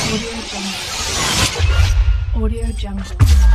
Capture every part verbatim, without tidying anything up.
Audio Jungle.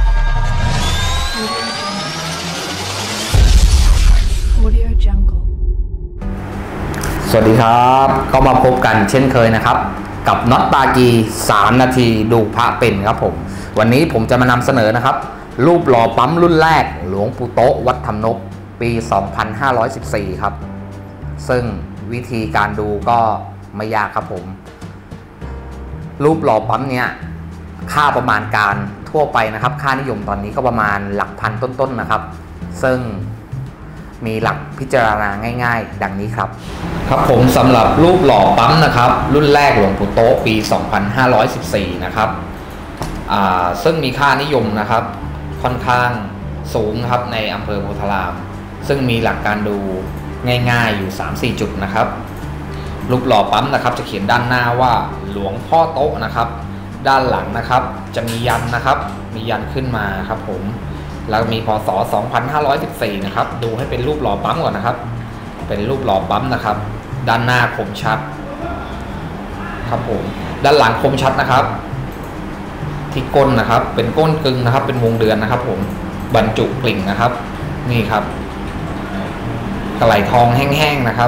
Audio Jungle. สวัสดีครับก็มาพบกันเช่นเคยนะครับกับน็อตปากีสามนาทีดูพระเป็นครับผมวันนี้ผมจะมานำเสนอนะครับรูปหล่อปั๊มรุ่นแรกหลวงปู่โต๊ะวัดธรรมนพปี สองพันห้าร้อยสิบสี่ ครับซึ่งวิธีการดูก็ไม่ยากครับผมรูปหล่อปั๊มเนี้ยค่าประมาณการทั่วไปนะครับค่านิยมตอนนี้ก็ประมาณหลักพันต้นๆ น, นะครับซึ่งมีหลักพิจารณาง่ายๆดังนี้ครับครับผมสำหรับรูปหล่อปั๊มนะครับรุ่นแรกหลวงปู่โต๊ะปี สองพันห้าร้อยสิบสี่ นะครับอ่าซึ่งมีค่านิยมนะครับค่อนข้างสูงครับในอำเภอโพธารามซึ่งมีหลักการดูง่ายๆอยู่ สามสี่ จุดนะครับรูปหล่อปั๊มนะครับจะเขียนด้านหน้าว่าหลวงพ่อโต๊ะนะครับด้านหลังนะครับจะมียันนะครับมียันขึ้นมาครับผมแล้วมีพ.ศ. สองพันห้าร้อยสิบสี่ นะครับดูให้เป็นรูปหล่อปั๊มก่อนนะครับเป็นรูปหล่อปั๊มนะครับด้านหน้าคมชัดครับผมด้านหลังคมชัดนะครับที่ก้นนะครับเป็นก้นกึ่งนะครับเป็นวงเดือนนะครับผมบรรจุกลิ่งนะครับนี่ครับกระไหลทองแห้งๆนะครับ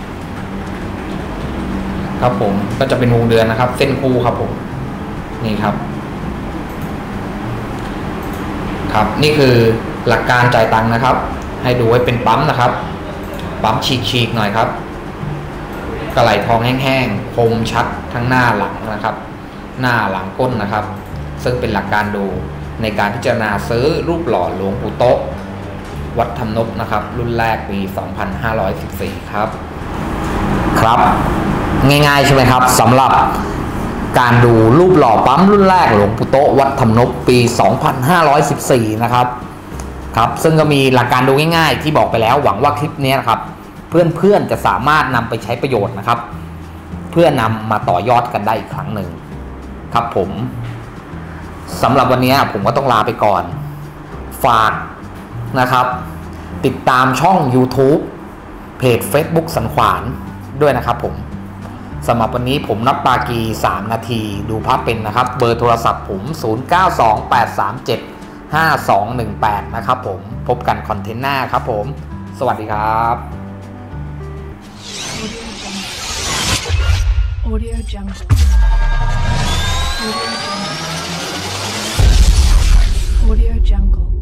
ครับผมก็จะเป็นวงเดือนนะครับเส้นคู่ครับผมนี่ครับครับนี่คือหลักการจ่ายตังค์นะครับให้ดูไว้เป็นปั๊มนะครับปั๊มฉีกๆหน่อยครับกระไหลทองแห้งๆคมชัดทั้งหน้าหลังนะครับหน้าหลังก้นนะครับซึ่งเป็นหลักการดูในการพิจารณาซื้อรูปหล่อหลวงปู่โต๊ะวัดธรรมนพนะครับรุ่นแรกปี สองพันห้าร้อยสิบสี่ ครับครับง่ายๆใช่ไหมครับสำหรับการดูรูปหล่อปั๊มรุ่นแรกหลวงปู่โต๊ะวัดธรรมนพปี สองพันห้าร้อยสิบสี่ นะครับครับซึ่งก็มีหลักการดูง่ายๆที่บอกไปแล้วหวังว่าคลิปนี้นะครับเพื่อนๆจะสามารถนำไปใช้ประโยชน์นะครับเพื่อนำมาต่อยอดกันได้อีกครั้งหนึ่งครับผมสำหรับวันนี้ผมก็ต้องลาไปก่อนฝากนะครับติดตามช่อง YouTube เพจ Facebook สันขวานด้วยนะครับผมสำหรับวันนี้ผมนับปากีสามนาทีดูพระเป็นนะครับเบอร์โทรศัพท์ผมศูนย์ เก้า สอง แปด สาม เจ็ด ห้า สอง หนึ่ง แปดนะครับผมพบกันคอนเทนต์หน้าครับผมสวัสดีครับ Audio Jungle. Audio Jungle. Audio Jungle.